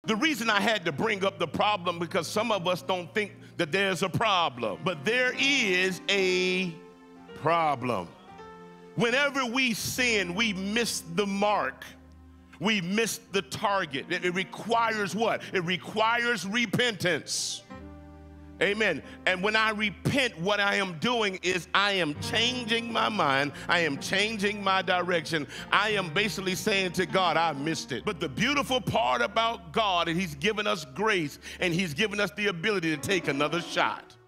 The reason I had to bring up the problem because some of us don't think that there's a problem, but there is a problem. Whenever we sin, we miss the mark. We miss the target. It requires what? It requires repentance. Amen. And when I repent, what I am doing is I am changing my mind. I am changing my direction. I am basically saying to God, I missed it. But the beautiful part about God is He's given us grace and He's given us the ability to take another shot.